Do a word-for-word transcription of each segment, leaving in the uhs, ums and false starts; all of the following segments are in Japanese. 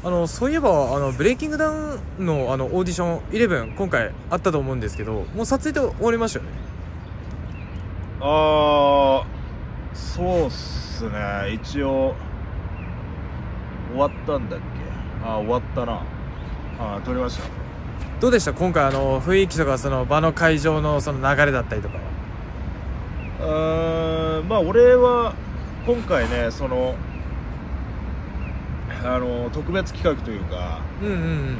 あのそういえばあのブレイキングダウンのあのオーディションじゅういち今回あったと思うんですけど、もう撮影で終わりましたよね。 ああそうっすね、一応終わったんだっけ。ああ終わったな。ああ撮りました。 どうでした今回あの雰囲気とかその場の会場のその流れだったりとかは。 うーんまあ俺は今回ねそのあの特別企画というか、 うんうんうん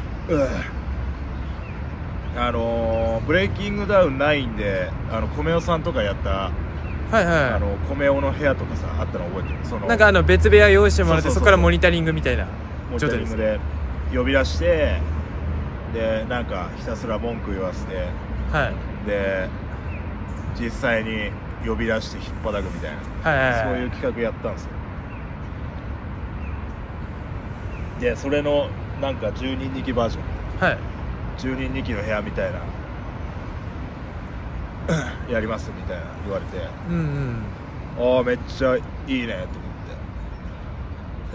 あのブレイキングダウンナインであの米尾さんとかやったはいはい、 あの米尾の部屋とかさあったの覚えてる。そのなんかあの別部屋用意してもらって、 そうそうそうそこからモニタリングみたいなモニタリングで呼び出して、でなんかひたすら文句言わせて、 はいで実際に呼び出して引っ張くみたいな、 はいはいはい、 そういう企画やったんですよ。でそれのなんかじゅうにんにきバージョン、 はいじゅうにんにきの部屋みたいなやりますみたいな言われて、 うんうん、 ああめっちゃいいねと思って。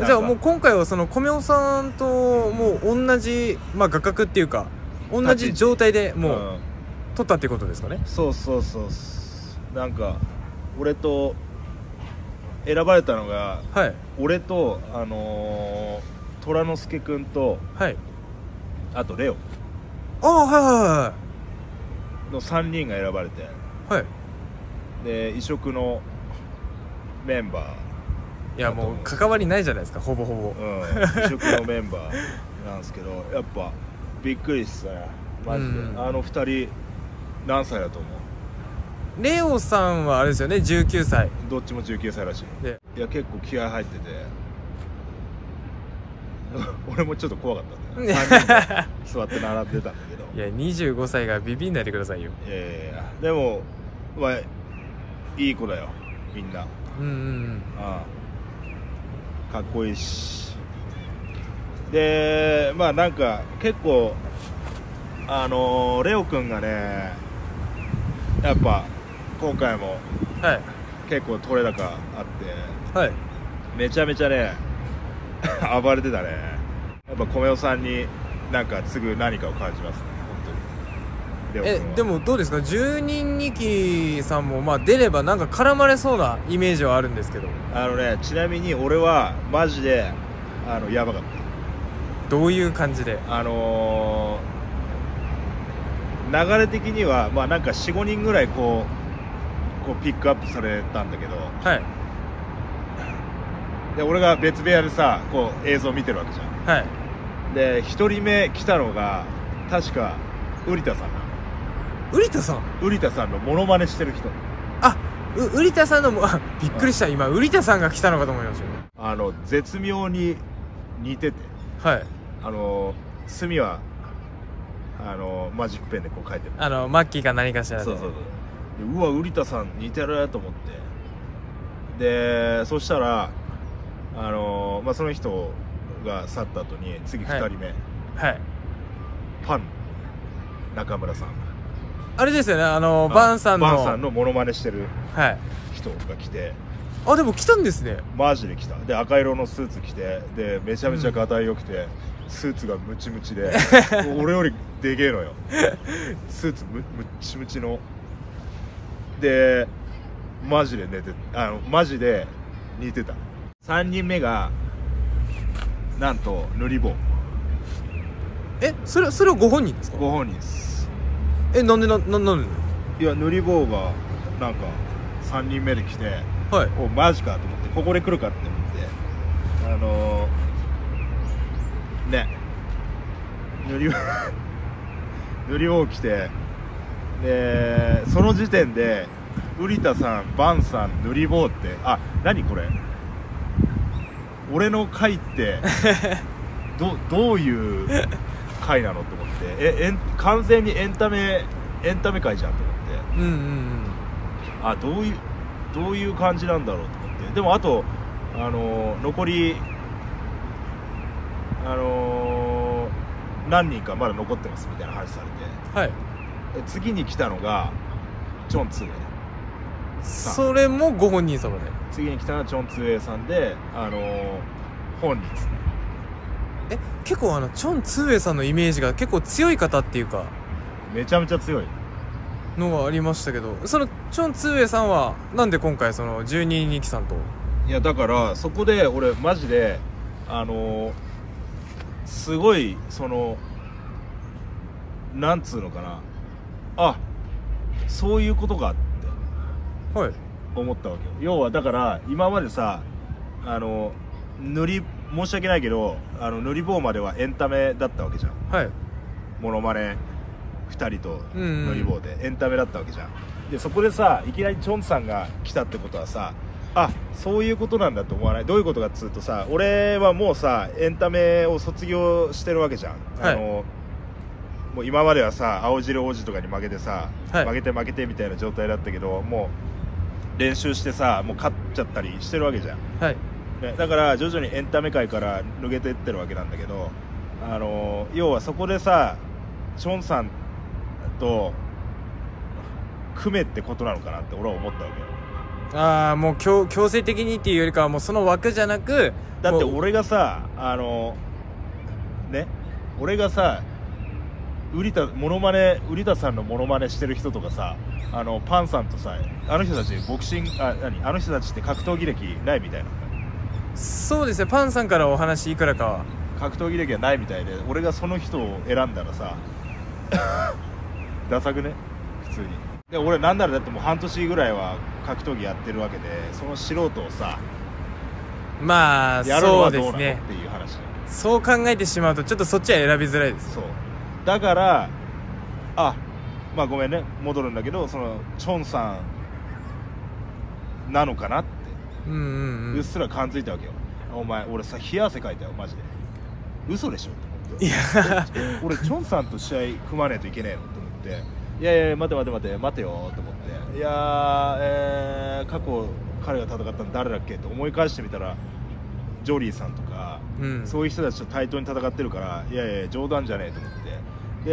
じゃあもう今回はその米尾さんともう同じ、まあ、画角っていうか同じ状態でもう撮ったっていうことですかね。 うん、そうそうそう。なんか俺と選ばれたのが、はい、俺とあのー虎之助くんと、はい、あとレオ、 ああはいはいはいのさんにんが選ばれて、はい、で異色のメンバー、 いやもう関わりないじゃないですかほぼほぼ、 うん、異色のメンバーなんですけどやっぱびっくりっすねマジで、うん、あのふたり何歳だと思う？ レオさんはあれですよねじゅうきゅうさい。 どっちもじゅうきゅうさいらしい。でいや結構気合入ってて俺もちょっと怖かったんだよさんにんで座って並んでたんだけどいやにじゅうごさいがビビんないでくださいよ。 いやいやいやでもまあいい子だよみんな。うんうんうんああかっこいいし、でまあなんか結構あのー、レオくんがねやっぱ今回も結構取れ高あって、はい、めちゃめちゃね暴れてたね。やっぱ米尾さんになんか次ぐ何かを感じますね本当に。 えでもどうですかじゅうにんにきさんもまあ出ればなんか絡まれそうなイメージはあるんですけど。 あのねちなみに俺はマジであのやばかった。 どういう感じで？ あのー、流れ的にはまあなんか よん,ご 人ぐらいこうこうピックアップされたんだけど、はいで俺が別部屋でさこう映像見てるわけじゃん。はいでひとりめ来たのが確か瓜田さんなの。 瓜田さん瓜田さんのモノマネしてる人。 あう瓜田さんのもびっくりした、今瓜田さんが来たのかと思いましたよ。 あの絶妙に似てて、はいあの墨はあのマジックペンでこう書いてる、 あのマッキーか何かしらで。 そうそうそうでうわ瓜田さん似てると思って、でそしたらあの、まあ、その人が去った後に次ふたりめ、はいはい、パン中村さん、 あれですよねあのバンさんのバンさんのモノマネしてる人が来て、 あでも来たんですね。 マジで来た。で赤色のスーツ着てでめちゃめちゃガタイ良くて、うん、スーツがムチムチで俺よりでけえのよスーツ ム, ムチムチのでマジで寝てあのマジで似てた。さんにんめがなんと塗り棒。 えそれそれはご本人ですか？ ご本人です。 えなんでなななんでいや塗り棒がなんかさんにんめで来て、はい、おマジかと思ってここで来るかって思ってあのー、ね塗り棒塗り棒来てでその時点で瓜田さんバンさん塗り棒ってあ何これ俺の回ってど, どういう回なのと思ってええ完全にエンタメエンタメ回じゃんと思って、うんうんうん、あどういうどういう感じなんだろうと思って。でもあとあのー、残りあのー、何人かまだ残ってますみたいな話されて、はい、次に来たのがチョンツーエイそれもご本人様で次に来たのはチョンツーエイさんであのー、本人ですね。 え結構あのチョン・ツーエイさんのイメージが結構強い方っていうかめちゃめちゃ強いのがありましたけど、そのチョン・ツーエイさんはなんで今回そのじゅうににきさんと。 いやだからそこで俺マジであのー、すごいそのなんつうのかな、あそういうことかってはい思ったわけよ。要はだから今までさあの塗り申し訳ないけどあの塗り棒まではエンタメだったわけじゃん。 はいモノマネふたりとうんうん塗り棒でエンタメだったわけじゃん。でそこでさいきなりチョンさんが来たってことはさ、あそういうことなんだと思わない？どういうことかっつうとさ、俺はもうさエンタメを卒業してるわけじゃん、 はい、 あのもう今まではさ青汁王子とかに負けてさ、はい、負けて負けてみたいな状態だったけど、もう練習してさもう勝っちゃったりしてるわけじゃん、 はいね、だから徐々にエンタメ界から抜けていってるわけなんだけど、あの要はそこでさチョンさんと組めってことなのかなって俺は思ったわけよ。 ああもう強強制的にっていうよりかはもうその枠じゃなく、 だって俺がさあのね俺がさウリタモノマネウリタさんのモノマネしてる人とかさ、あのパンさんとさあの人たちボクシングあ何あの人たちって格闘技歴ないみたいな。 そうですね、パンさんからお話いくらかは格闘技歴はないみたいで、俺がその人を選んだらさダサくね普通に。で俺なんならだってもう半年ぐらいは格闘技やってるわけで、その素人をさまあやるのはどうなのそうですねっていう話。 そう考えてしまうとちょっとそっちは選びづらいです。 そうだからあまあごめんね戻るんだけど、そのチョンさんなのかなってうんうん、うん、 うっすら感づいたわけよ。お前俺さ冷や汗かいたよマジで。嘘でしょって思って、いや俺チョンさんと試合組まねえといけねえのって思って、いやいや待て待て待て待てよと思って、いやー、えー、過去彼が戦ったの誰だっけって思い返してみたらジョリーさんとか、うん、そういう人たちと対等に戦ってるから、いやいや冗談じゃねえと思って、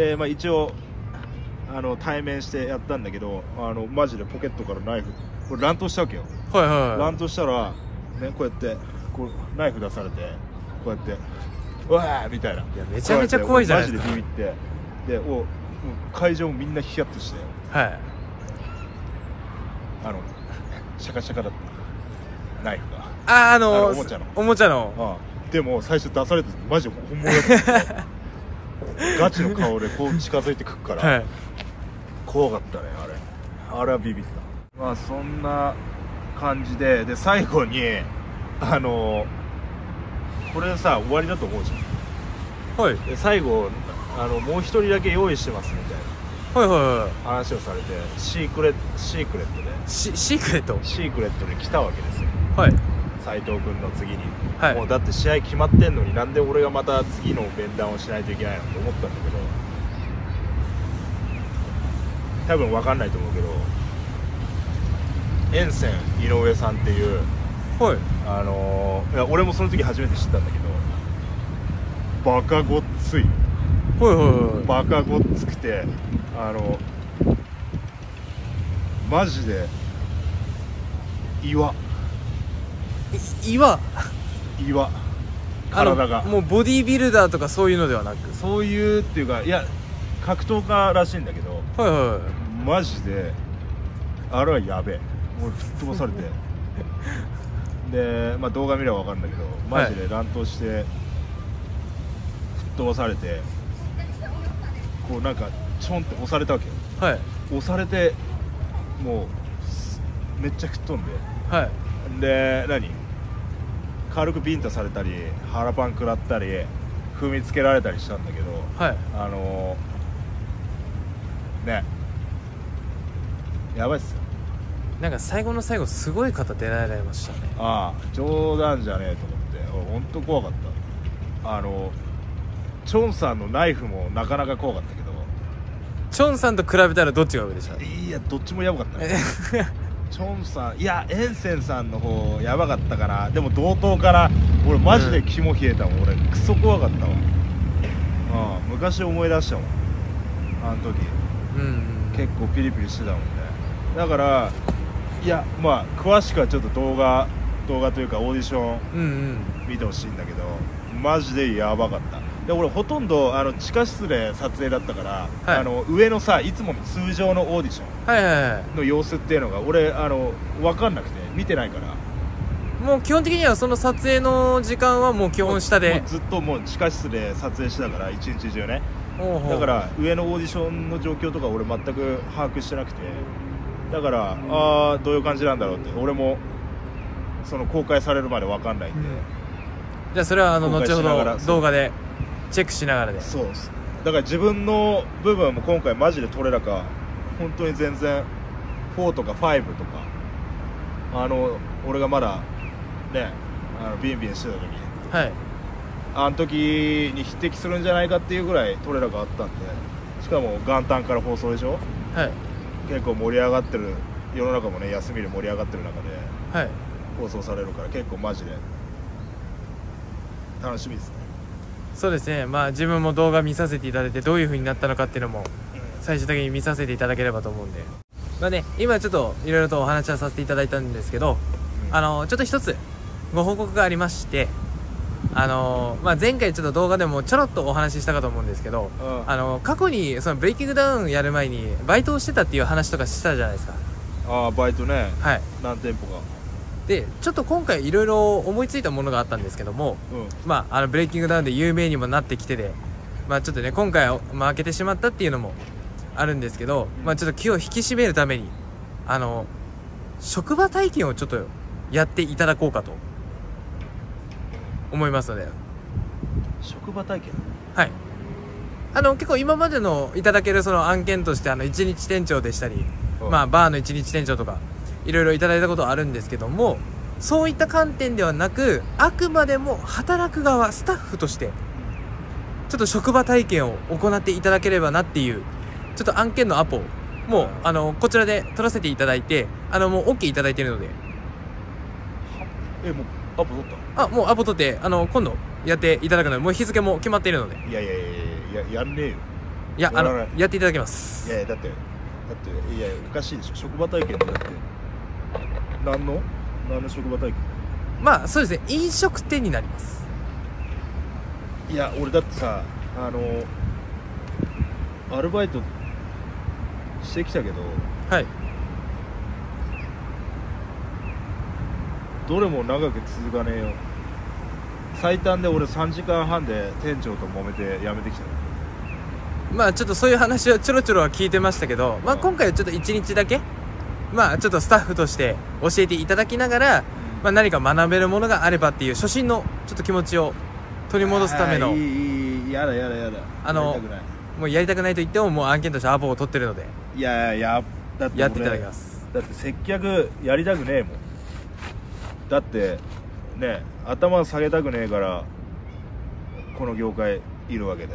で、まあ、一応あの対面してやったんだけど、あのマジでポケットからナイフこれ乱闘したわけよ。 はいはいはい、 乱闘したら、ね、こうやってこうナイフ出されてこうやってうわーみたいな。いやめちゃめちゃ怖いじゃないですか。 マジでビビってでお会場もみんなヒヤッとして、 はい、 あのシャカシャカだったナイフが、 あああのー、 おもちゃのおもちゃの、 ああでも最初出されてマジで本物だったガチの顔でこう近づいてくっから、はい、怖かったねあれ。あれはビビった。まあそんな感じで、で最後にあのこれさ終わりだと思うじゃん。はい。で最後あのもう一人だけ用意してますみたいな、はいはいはい、話をされて、シークレットシークレットでシシークレットシークレットで来たわけですよ。 はい。 斉藤君の次に、 はい、 もうだって試合決まってんのになんで俺がまた次の面談をしないといけないのって思ったんだけど、多分分かんないと思うけど沿線井上さんっていう、はい、あのー、いや俺もその時初めて知ったんだけどバカごっつい、はいはいはい、バカごっつくて、あのマジで岩岩岩体がもうボディービルダーとかそういうのではなく、 そういうっていうか、いや格闘家らしいんだけど、はいはいはい、マジであれはやべえ、もう吹っ飛ばされてで、まあ、動画見れば分かるんだけどマジで乱闘して、はい、吹っ飛ばされてこうなんかちょんって押されたわけよ、はい、押されてもうめっちゃ吹っ飛んで、はい、で何軽くビンタされたり腹パン食らったり踏みつけられたりしたんだけど、はい、あのー、ねやばいっすよ。 なんか最後の最後すごい方出られましたね。 ああ冗談じゃねえと思って本当怖かった。あのチョンさんのナイフもなかなか怖かったけど、 チョンさんと比べたらどっちが上でした？ いやどっちもやばかったねチョンさんいやエンセンさんの方やばかったかな。でも同等かな。俺マジで肝冷えたもん、うん、俺クソ怖かったわ。ああ昔思い出したもんあの時、うんうん、結構ピリピリしてたもんね。だからいやまあ詳しくはちょっと動画動画というかオーディション見てほしいんだけど、うんうんマジでやばかった。で俺ほとんどあの地下室で撮影だったから、はい、あの上のさいつもの通常のオーディションの様子っていうのが俺あの分かんなくて見てないから、 もう基本的にはその撮影の時間はもう基本下でもうずっともう地下室で撮影してたから一日中ね。だから上のオーディションの状況とか俺全く把握してなくて、だからああどういう感じなんだろうって俺もその公開されるまで分かんないんで、うん、 じゃあそれはあの後ほど動画でチェックしながらで。 そうです。だから自分の部分も今回マジで撮れ高本当に全然フォーとかファイブとかあの俺がまだねあのビンビンしてた時、はい、あの時に匹敵するんじゃないかっていうぐらい撮れ高あったんで、しかも元旦から放送でしょ、はい、結構盛り上がってる、世の中もね休みで盛り上がってる中で、はい、放送されるから結構マジで楽しみですね。 そうですね、まあ自分も動画見させていただいてどういう風になったのかっていうのも最終的に見させていただければと思うんで、まあね今ちょっといろいろとお話はさせていただいたんですけど、うん、あのちょっと一つご報告がありまして、あのまあ、前回ちょっと動画でもちょろっとお話ししたかと思うんですけど、うん、あの過去にそのブレイキングダウンやる前にバイトをしてたっていう話とかしたじゃないですか。 ああバイトね、はい、何店舗かでちょっと今回いろいろ思いついたものがあったんですけども、うん、まああのブレイキングダウンで有名にもなってきてで、まあちょっとね今回負けてしまったっていうのもあるんですけど、まあちょっと気を引き締めるためにあの職場体験をちょっとやっていただこうかと思いますので。 職場体験、 はい、あの結構今までのいただけるその案件としてあの一日店長でしたり、まあバーの一日店長とかいろいろいただいたことはあるんですけども、そういった観点ではなくあくまでも働く側スタッフとしてちょっと職場体験を行っていただければなっていうちょっと案件のアポをもうあのこちらで取らせていただいて、あのもう OK いただいているので。 えもうアポ取った？あもうアポ取ってあの今度やっていただくのでもう日付も決まっているので。 いやいやいやいややんねえよ。 いやあのやっていただきます。 いやいやだってだっていやおかしいでしょ。職場体験だって何の何の職場体験？ まあそうですね飲食店になります。 いや俺だってさあのアルバイトしてきたけど、はい、どれも長く続かねえよ。最短で俺さんじかんはんで店長と揉めて辞めてきたよ。 まあちょっとそういう話をちょろちょろは聞いてましたけど、まあ今回はちょっといちにちだけまあちょっとスタッフとして教えていただきながら、まあ、何か学べるものがあればっていう初心のちょっと気持ちを取り戻すための、 いいいいやだやだやだあのもうやりたくないと言ってももう案件としてアポを取ってるので、 いやいやだってやっていただきます。 だって接客やりたくねえもん。だってね頭下げたくねえからこの業界いるわけで。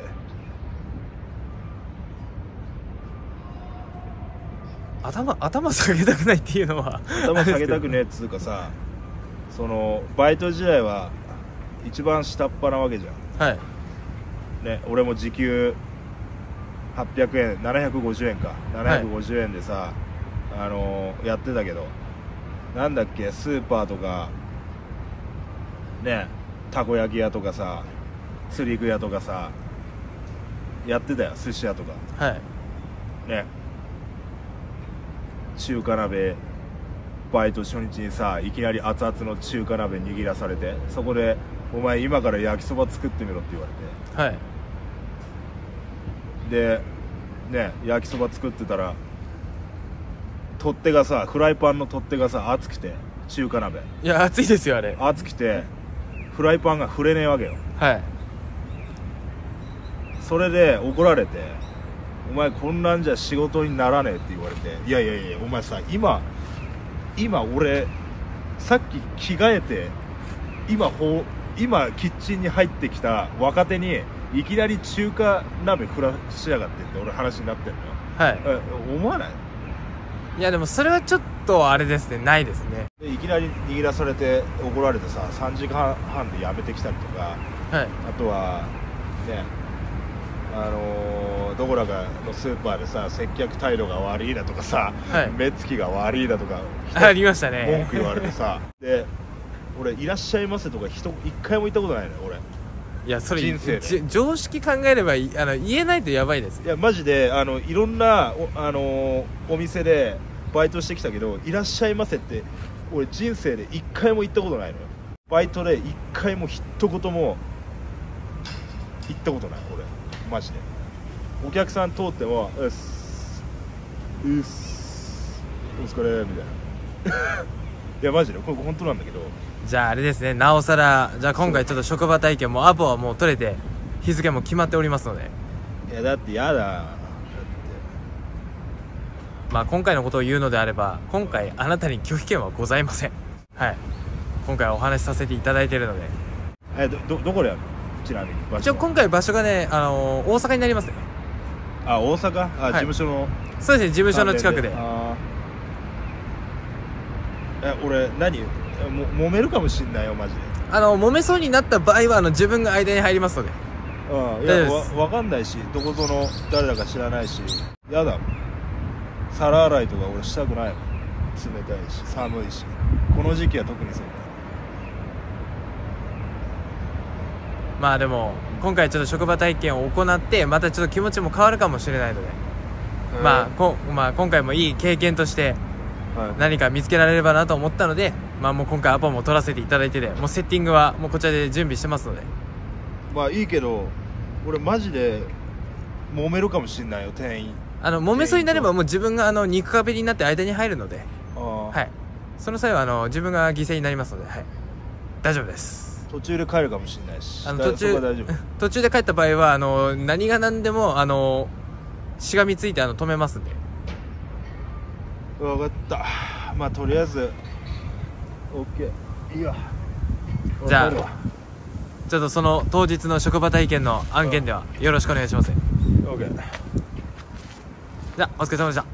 頭頭下げたくないっていうのは頭下げたくねえっつうかさそのバイト時代は一番下っ端なわけじゃん。はいね、俺も時給はっぴゃくえんななひゃくごじゅうえんかななひゃくごじゅうえんでさ、はい、あのー、やってたけどなんだっけスーパーとかねたこ焼き屋とかさ釣り具屋とかさやってたよ。寿司屋とかはいね中華鍋バイト初日にさいきなり熱々の中華鍋握らされてそこでお前今から焼きそば作ってみろって言われて、はいでね焼きそば作ってたら取っ手がさフライパンの取っ手がさ熱くて中華鍋いや熱いですよあれ熱くてフライパンが触れねえわけよ。はいそれで怒られてお前こんなんじゃ仕事にならねえって言われていやいやいやお前さ今今俺さっき着替えて今ほ今キッチンに入ってきた若手にいきなり中華鍋振らしやがってって俺話になってんのよ。はい思わない？ いやでもそれはちょっとあれですねないですね。 でいきなり握らされて怒られてささんじかんはんで辞めてきたりとか、はい、あとはねあのー、どこらかのスーパーでさ接客態度が悪いだとかさ、はい、目つきが悪いだとかありましたね文句言われてさで俺いらっしゃいませとか人一回も言ったことないのよ俺。 いやそれ人生で常識考えればいあの言えないとやばいです。 いやマジであのいろんなお、あのー、お店でバイトしてきたけどいらっしゃいませって俺人生で一回も言ったことないのよ。バイトで一回も一言も言ったことない俺マジで。お客さん通ってもうっすうっすお疲れみたいないやマジでこれ本当なんだけど。 じゃああれですね、なおさらじゃあ今回ちょっと職場体験もアポはもう取れて日付も決まっておりますので。 いやだってやだだってまあ今回のことを言うのであれば今回あなたに拒否権はございません。はい、今回お話しさせていただいているので。 えどどどこでやるのちなみに場所。 一応今回場所がね、あのー、大阪になりますね。 あ大阪あ、はい、事務所の。 そうですね、事務所の近くで。 あえ俺何も揉めるかもしんないよマジで。 あの揉めそうになった場合はあの自分が間に入りますので。 うん、いやわ分かんないしどこぞの誰だか知らないしやだ。皿洗いとか俺したくないもん。冷たいし寒いしこの時期は特にそうだよ。 まあでも今回ちょっと職場体験を行ってまたちょっと気持ちも変わるかもしれないので、うん、まあこ、まあ、今回もいい経験として何か見つけられればなと思ったので、まあもう今回アポも取らせていただいててもうセッティングはもうこちらで準備してますので。 まあいいけど俺マジで揉めるかもしんないよ店員。 あの揉めそうになればもう自分があの肉壁になって間に入るので、 あ、 はい、その際はあの自分が犠牲になりますので、はい、大丈夫です。 途中で帰るかもしれないし、 あの途中大丈夫途中で帰った場合はあの何が何でもあのしがみついてあの止めますんで。 分かった。まあとりあえず OK いいわ。 じゃあちょっとその当日の職場体験の案件ではよろしくお願いします。 OK じゃあお疲れ様でした。